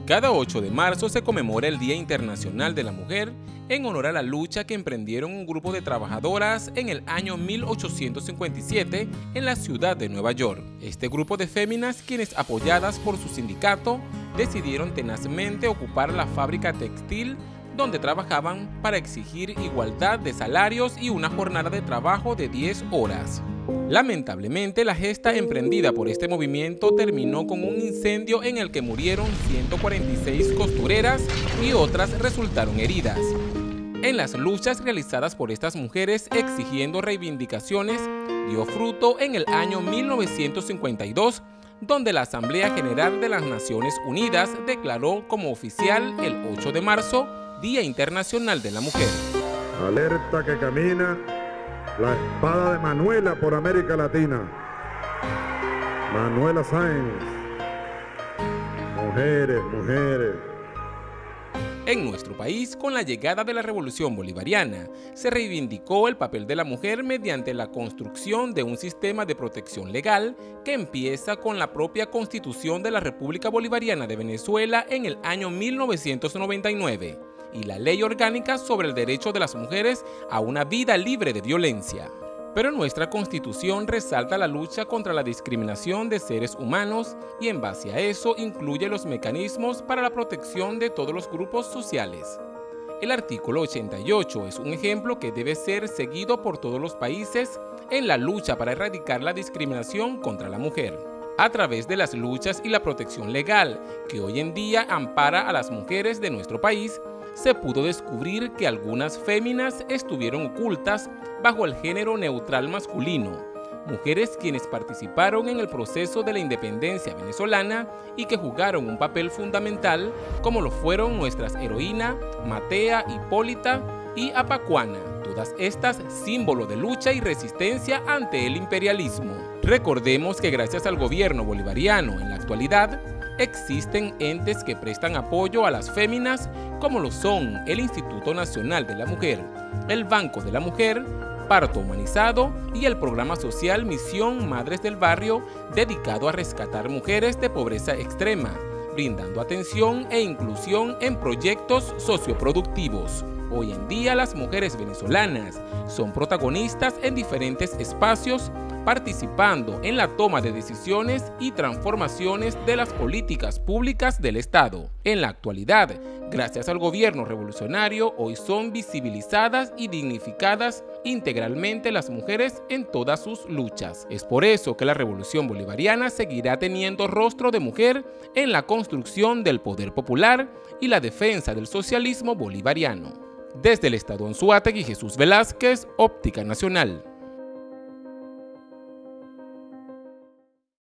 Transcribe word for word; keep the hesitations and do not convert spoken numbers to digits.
Cada ocho de marzo se conmemora el Día Internacional de la Mujer en honor a la lucha que emprendieron un grupo de trabajadoras en el año mil ochocientos cincuenta y siete en la ciudad de Nueva York. Este grupo de féminas, quienes apoyadas por su sindicato, decidieron tenazmente ocupar la fábrica textil donde trabajaban para exigir igualdad de salarios y una jornada de trabajo de diez horas. Lamentablemente, la gesta emprendida por este movimiento terminó con un incendio en el que murieron ciento cuarenta y seis costureras y otras resultaron heridas. En las luchas realizadas por estas mujeres exigiendo reivindicaciones, dio fruto en el año mil novecientos cincuenta y dos, donde la Asamblea General de las Naciones Unidas declaró como oficial el ocho de marzo, Día Internacional de la Mujer. Alerta que camina la espada de Manuela por América Latina. Manuela Sáenz. Mujeres, mujeres. En nuestro país, con la llegada de la Revolución Bolivariana, se reivindicó el papel de la mujer mediante la construcción de un sistema de protección legal que empieza con la propia Constitución de la República Bolivariana de Venezuela en el año mil novecientos noventa y nueve y la Ley Orgánica sobre el Derecho de las Mujeres a una vida libre de violencia. Pero nuestra Constitución resalta la lucha contra la discriminación de seres humanos y en base a eso incluye los mecanismos para la protección de todos los grupos sociales. El artículo ochenta y ocho es un ejemplo que debe ser seguido por todos los países en la lucha para erradicar la discriminación contra la mujer. A través de las luchas y la protección legal que hoy en día ampara a las mujeres de nuestro país, se pudo descubrir que algunas féminas estuvieron ocultas bajo el género neutral masculino, mujeres quienes participaron en el proceso de la independencia venezolana y que jugaron un papel fundamental, como lo fueron nuestras heroínas Matea, Hipólita y Apacuana, todas estas símbolo de lucha y resistencia ante el imperialismo. Recordemos que gracias al gobierno bolivariano en la actualidad, existen entes que prestan apoyo a las féminas como lo son el Instituto Nacional de la Mujer, el Banco de la Mujer, Parto Humanizado y el programa social Misión Madres del Barrio, dedicado a rescatar mujeres de pobreza extrema, brindando atención e inclusión en proyectos socioproductivos. Hoy en día las mujeres venezolanas son protagonistas en diferentes espacios, participando en la toma de decisiones y transformaciones de las políticas públicas del Estado. En la actualidad, gracias al gobierno revolucionario, hoy son visibilizadas y dignificadas integralmente las mujeres en todas sus luchas. Es por eso que la Revolución Bolivariana seguirá teniendo rostro de mujer en la construcción del poder popular y la defensa del socialismo bolivariano. Desde el Estado Anzoátegui, Jesús Velázquez, Óptica Nacional.